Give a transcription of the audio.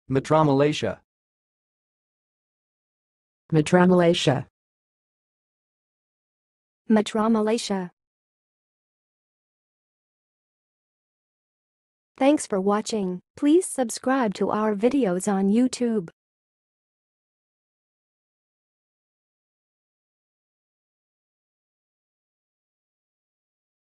metromalacia, metromalacia, metromalacia. Thanks for watching. Please subscribe to our videos on YouTube.